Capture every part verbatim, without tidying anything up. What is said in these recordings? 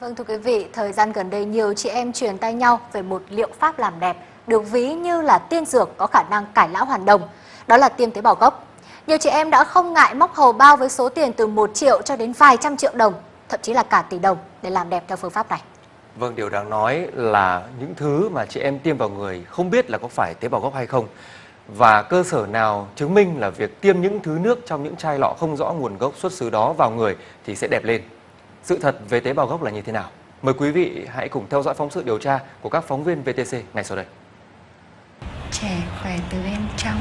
Vâng, thưa quý vị, thời gian gần đây nhiều chị em truyền tay nhau về một liệu pháp làm đẹp được ví như là tiên dược có khả năng cải lão hoàn đồng, đó là tiêm tế bào gốc. Nhiều chị em đã không ngại móc hầu bao với số tiền từ một triệu cho đến vài trăm triệu đồng, thậm chí là cả tỷ đồng để làm đẹp theo phương pháp này. Vâng, điều đáng nói là những thứ mà chị em tiêm vào người không biết là có phải tế bào gốc hay không. Và cơ sở nào chứng minh là việc tiêm những thứ nước trong những chai lọ không rõ nguồn gốc xuất xứ đó vào người thì sẽ đẹp lên. Sự thật về tế bào gốc là như thế nào? Mời quý vị hãy cùng theo dõi phóng sự điều tra của các phóng viên vê tê xê ngay sau đây. Trẻ khỏe từ bên trong.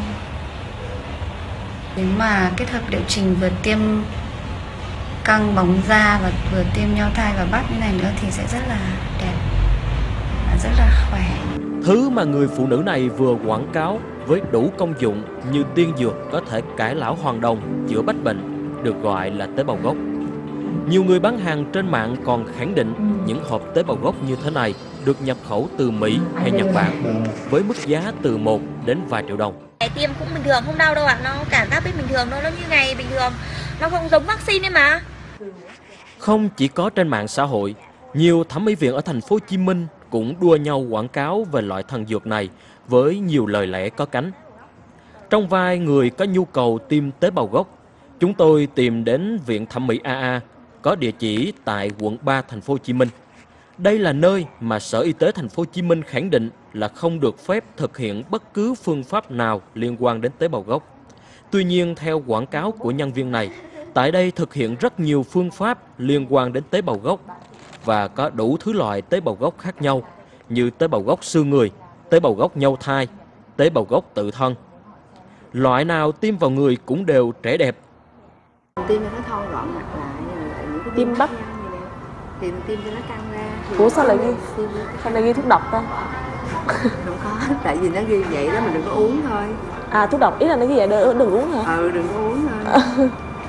Nếu mà kết hợp liệu trình vừa tiêm căng bóng da và vừa tiêm nhau thai và bắp như này nữa thì sẽ rất là đẹp và rất là khỏe. Thứ mà người phụ nữ này vừa quảng cáo với đủ công dụng như tiên dược có thể cải lão hoàn đồng, chữa bách bệnh được gọi là tế bào gốc. Nhiều người bán hàng trên mạng còn khẳng định những hộp tế bào gốc như thế này được nhập khẩu từ Mỹ hay Nhật Bản với mức giá từ một đến vài triệu đồng. Tiêm cũng bình thường, không đau đâu ạ, à. Nó cảm giác bình thường thôi, nó như ngày bình thường, nó không giống vaccine ấy mà. Không chỉ có trên mạng xã hội, nhiều thẩm mỹ viện ở thành phố Hồ Chí Minh cũng đua nhau quảng cáo về loại thần dược này với nhiều lời lẽ có cánh. Trong vai người có nhu cầu tiêm tế bào gốc, chúng tôi tìm đến Viện Thẩm mỹ a a có địa chỉ tại quận ba thành phố Hồ Chí Minh. Đây là nơi mà Sở Y tế thành phố Hồ Chí Minh khẳng định là không được phép thực hiện bất cứ phương pháp nào liên quan đến tế bào gốc. Tuy nhiên, theo quảng cáo của nhân viên này, tại đây thực hiện rất nhiều phương pháp liên quan đến tế bào gốc và có đủ thứ loại tế bào gốc khác nhau như tế bào gốc xương người, tế bào gốc nhau thai, tế bào gốc tự thân. Loại nào tiêm vào người cũng đều trẻ đẹp. Tiêm cho nó thon gọn mặt lại, lại những cái tiêm bắp thì tiêm cho nó căng ra. Ủa sao lại ghi sao lại ghi thuốc độc ta? Không có, tại vì nó ghi vậy đó, mình đừng có uống thôi. À, thuốc độc ý là nó ghi vậy đừng, đừng uống hả? Ừ, đừng có uống thôi.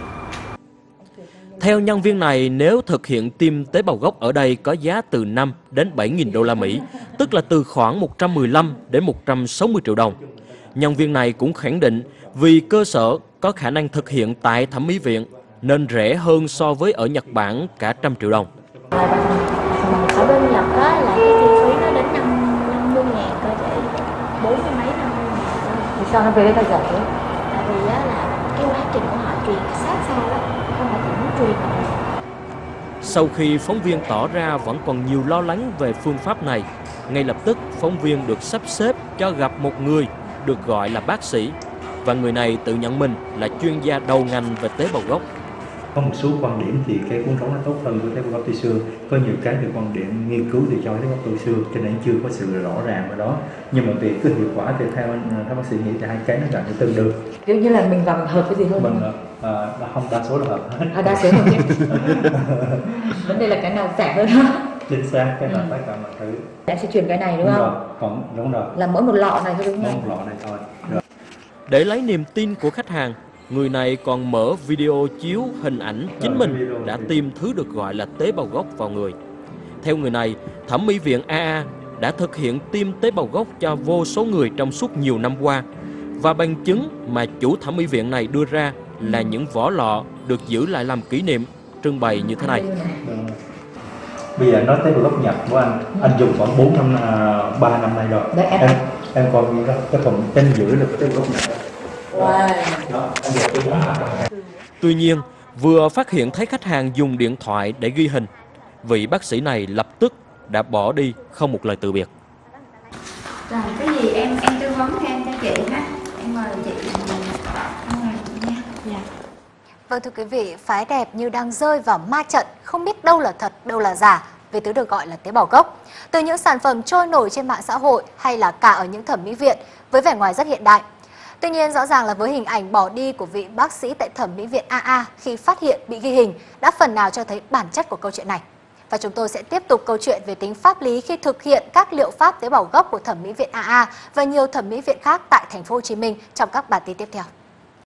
Theo nhân viên này, nếu thực hiện tiêm tế bào gốc ở đây có giá từ năm đến bảy nghìn đô la Mỹ, tức là từ khoảng một trăm mười lăm đến một trăm sáu mươi triệu đồng. Nhân viên này cũng khẳng định vì cơ sở có khả năng thực hiện tại thẩm mỹ viện nên rẻ hơn so với ở Nhật Bản cả trăm triệu đồng. Ở bên Nhật á là cái chi phí nó đến năm mươi ngàn cơ chị, bốn mươi mấy năm mươi ngàn. Thì sao nó về đây ta rẻ? Tại vì á là cái quá trình của họ truyền sát sao lắm, không phải chỉ muốn truyền. Sau khi phóng viên tỏ ra vẫn còn nhiều lo lắng về phương pháp này, ngay lập tức phóng viên được sắp xếp cho gặp một người được gọi là bác sĩ, và người này tự nhận mình là chuyên gia đầu ngành về tế bào gốc. Có một số quan điểm thì cái cuốn sống nó tốt hơn của tế bào gốc từ xưa, có nhiều cái từ quan điểm nghiên cứu thì cho tế bào gốc từ xưa, cho nên chưa có sự rõ ràng ở đó. Nhưng mà về cái hiệu quả thì theo các bác sĩ nghĩ thì hai cái nó gần như tương đương. Kiểu như là mình làm hợp cái gì hơn? Mình à, không đa số là hợp hết. À, đa số hợp nhất. Vấn đề là cái nào rẻ hơn đó. Chính xác, cái nào tất cả mọi thứ. Em sẽ chuyển cái này đúng, đúng không? Rồi. Còn đúng rồi. Là mỗi một lọ này thôi đúng không? Mỗi một lọ này thôi. Rồi. Để lấy niềm tin của khách hàng, người này còn mở video chiếu hình ảnh chính mình đã tiêm thứ được gọi là tế bào gốc vào người. Theo người này, Thẩm mỹ viện a a đã thực hiện tiêm tế bào gốc cho vô số người trong suốt nhiều năm qua. Và bằng chứng mà chủ thẩm mỹ viện này đưa ra là những vỏ lọ được giữ lại làm kỷ niệm, trưng bày như thế này. Bây giờ nói tế bào gốc Nhật của anh, anh dùng khoảng bốn năm, ba năm nay rồi. Đấy, em, em còn cái phần tên giữ là tế bào gốc Nhật. Wow. Tuy nhiên, vừa phát hiện thấy khách hàng dùng điện thoại để ghi hình, vị bác sĩ này lập tức đã bỏ đi không một lời từ biệt. Rồi cái gì em em tư vấn thêm cho chị ha, em mời chị nha. Dạ. Vâng, thưa quý vị, phái đẹp như đang rơi vào ma trận, không biết đâu là thật, đâu là giả về thứ được gọi là tế bào gốc. Từ những sản phẩm trôi nổi trên mạng xã hội hay là cả ở những thẩm mỹ viện với vẻ ngoài rất hiện đại. Tuy nhiên, rõ ràng là với hình ảnh bỏ đi của vị bác sĩ tại thẩm mỹ viện a a khi phát hiện bị ghi hình đã phần nào cho thấy bản chất của câu chuyện này. Và chúng tôi sẽ tiếp tục câu chuyện về tính pháp lý khi thực hiện các liệu pháp tế bào gốc của thẩm mỹ viện a a và nhiều thẩm mỹ viện khác tại thành phố Hồ Chí Minh trong các bản tin tiếp theo.